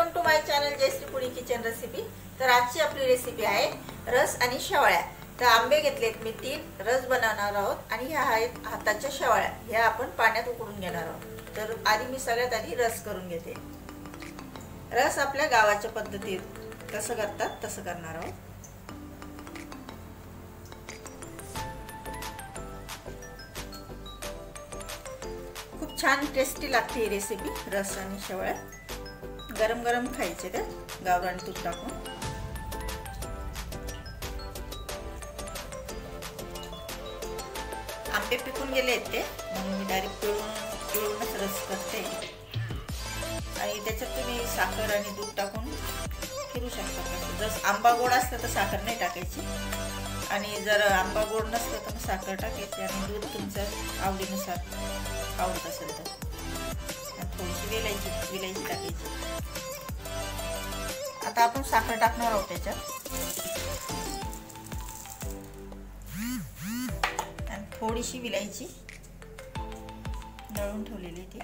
Welcome to my channel Jayshree Pudi kitchen recipe. तर आजची आपली रेसिपी आहे रस आणि शेवळ्या। तर आंबे घेतलेत मी 3, रस बनवणार आहोत आणि ह्या आहेत हाताच्या शेवळ्या। ह्या आपण पाण्यात उकळून घेणार आहोत। तर आधी मी सगळ्यात आधी रस करून घेते। रस आपल्या गावाच्या पद्धतीत कसं करतात तसं करणार आहोत। खूप छान टेस्टी लागते ही रेसिपी रस आणि शेवळ्या। गरम गरम खायचे ते गावरान तूप टाकून। आंबे पिकून गेले आहेत ते, म्हणून मी डायरेक्ट पिळूनच रस करते। आणि त्याच्यात तुम्ही साखर आणि दूध टाकून फिरू शकता। जर आंबा गोड असला तर साखर नाही टाकायची, आणि जर आंबा गोड नसला तर साखर टाकायची, आणि दूध तुमच्या आवडीनुसार आवडत असेल तर थोडीशी विलायची टाकायची। आता आपण साखर टाकणार आहोत त्याच्यात, आणि थोडीशी विलायची दळून ठेवलेली ती।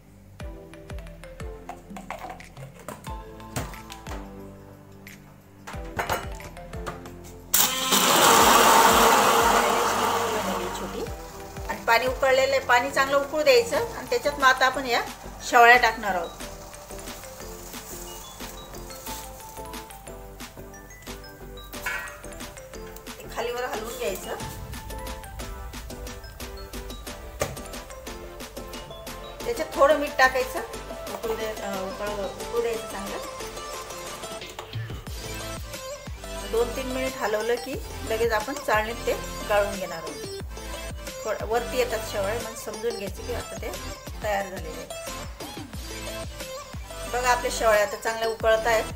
छोटी, आणि पाणी उकळलेलं आहे, पाणी चांगलं उकळू द्यायचं, आणि त्याच्यात मग आता आपण या शेवळ्या टाकणार आहोत। खालीवर हलवून घ्यायचं। त्याच्यात थोडं मीठ टाकायचं, उकळू द्यायचं चांगलं। 2-3 मिनिट हलवलं की लगेच आपण चाळणीत ते गाळून घेणार आहोत। वरती येतात शेवळ्या, म्हणजे समजून घ्यायचं की आता ते तयार झालेले आहेत। बघा आपले शेवळ्या आता चांगल्या उकळत आहेत।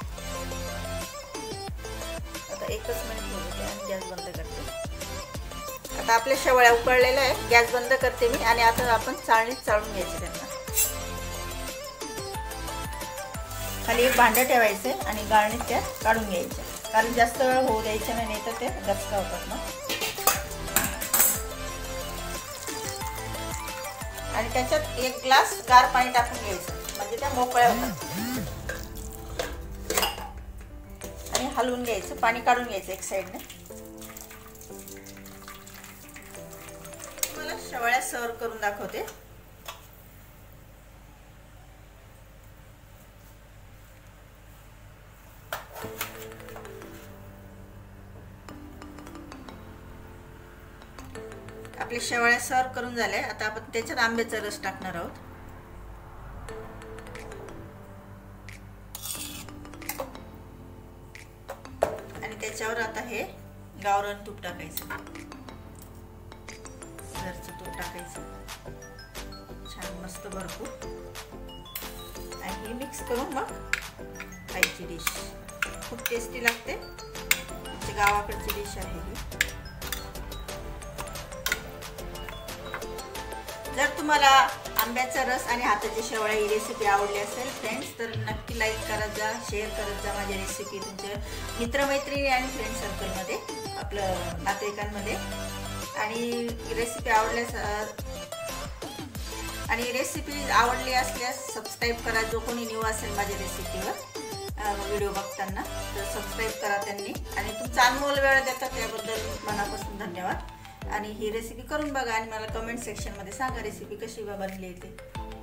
आता 1च मिनिट होऊ दे आणि गॅस बंद करते। आता आपल्या शेवळ्या उकळलेल्या आहेत, गॅस बंद करते मी, आणि आता आपण चाळणीत चाळून घ्यायचे त्यांना। खाली एक भांडं ठेवायचं आणि गाळणीत त्या काढून घ्यायच्या, कारण जास्त वेळ होऊ द्यायचं नाही तर ते गचका होतात ना। आणि त्याच्यात 1 ग्लास गार पाणी टाकून घ्यायचं, म्हणजे त्या मोकळ्या होतात। आणि हलवून घ्यायचं, पाणी काढून घ्यायचं एक साईडने। मला शेवळ्या सर्व करून दाखवते। आपले शेवळ्या सर्व करून झाले। आता आपण त्याच्यात आंब्याचा रस टाकणार आहोत। आणि त्याच्यावर आता हे गावरान तूप टाकायचं, घरचं तूप टाकायचं छान मस्त भरपूर, आणि हे मिक्स करून मग खायची डिश। खूप टेस्टी लागते, आमच्या गावाकडची डिश आहे ही। जर तुम्हाला आंब्याचा रस आणि हाताची शेवळ्या ही रेसिपी आवडली असेल फ्रेंड्स, तर नक्की लाईक करत जा, शेअर करत जा माझी रेसिपी तुमच्या मित्रमैत्रिणी आणि फ्रेंड सर्कलमध्ये, आपलं नातेवाईकांमध्ये। आणि रेसिपी आवडली असल्यास सबस्क्राईब करा। जो कोणी न्यू असेल माझ्या रेसिपीवर व्हिडिओ बघताना तर सबस्क्राईब करा त्यांनी, आणि तुमचा अनमोल वेळ देता त्याबद्दल मनापासून धन्यवाद। आणि ही रेसिपी करून बघा आणि मला कमेंट सेक्शनमध्ये सांगा रेसिपी कशी बनली ते।